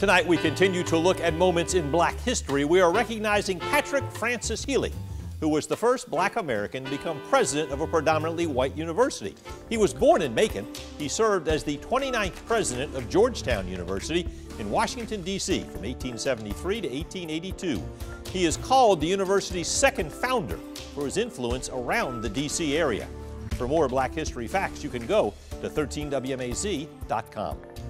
Tonight we continue to look at moments in black history. We are recognizing Patrick Francis Healy, who was the first black American to become president of a predominantly white university. He was born in Macon. He served as the 29th president of Georgetown University in Washington, D.C. from 1873 to 1882. He is called the university's second founder for his influence around the D.C. area. For more black history facts, you can go to 13WMAZ.com.